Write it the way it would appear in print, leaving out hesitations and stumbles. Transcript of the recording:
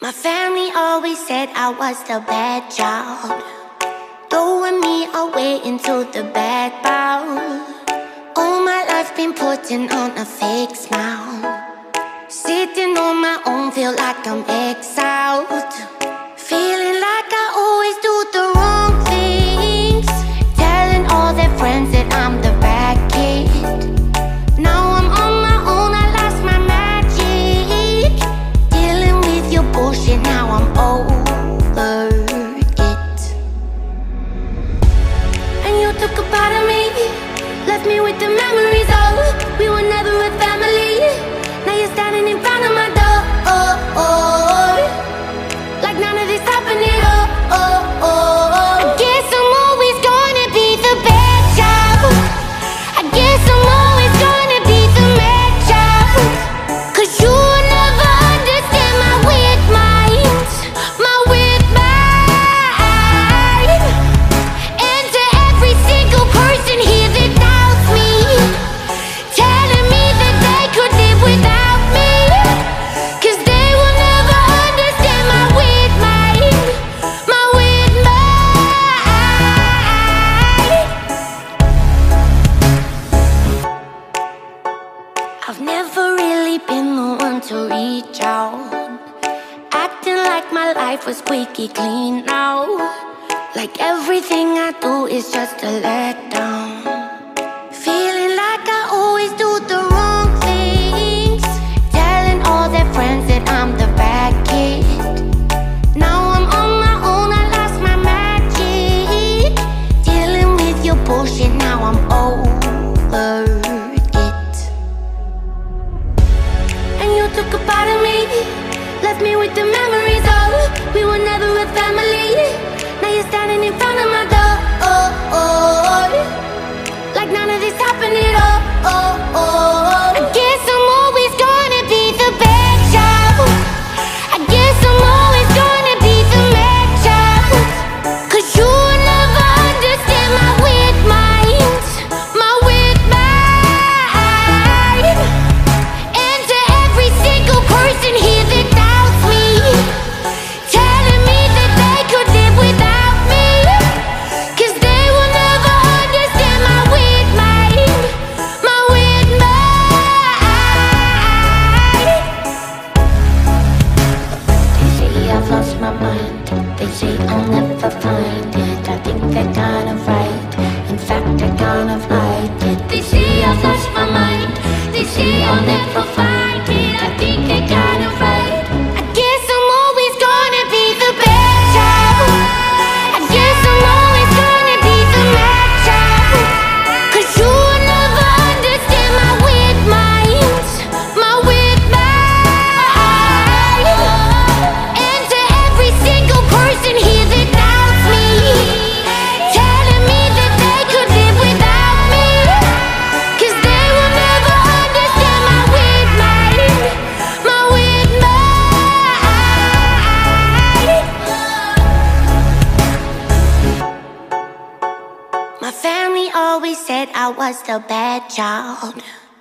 My family always said I was the bad child, throwing me away into the background. All my life been putting on a fake smile, sitting on my own, feel like I'm exiled, feeling like I always do the wrong things, telling all their friends that I'm the bad kid. Now I'm on my own, I lost my magic, dealing with your bullshit, now I'm over it. And you took a part of me, left me with the memories of we were never a family. Now you're standing in front of my door, like none of this happened at all. I guess I'm always gonna be the bad child. I guess I'm always gonna be the mad child, 'cause you will never understand my weird mind, my weird mind. And to every single person here that doubts me, telling me that they could live without me, 'cause they will never understand my weird mind, my weird mind. I've never really been the one to reach out, acting like my life was squeaky clean now, like everything I do is just a letdown, feeling like I always do the wrong things, telling all their friends that I'm the bad kid. Now I'm on my own, I lost my magic, dealing with your bullshit, now I'm over it. And you took a part of me, left me with the memories of we were never a family. Now you're standing in front of my door, like none of this happened at all. I guess I'm always gonna be the bad child. I guess I'm always gonna be the mad child, 'cause you will never understand my weird mind, my weird mind. And to every single person here that doubts me, telling me that they could live without me, 'cause they will never understand my weird mind, my weird mind. They say I've lost my mind, they say I'll never find it. I think they're kind of right, in fact they're kind of right. They say I've lost my mind, they say I'll never find it. I think they're kind of right. I guess I'm always gonna be the bad child. I guess I'm always gonna be the mad child, 'cause you will never understand my weird mind, my weird mind. And to every single person here that doubts me, telling me that they could live without me, 'cause they will never understand my weird mind, my weird mind. My family always said I was the bad child.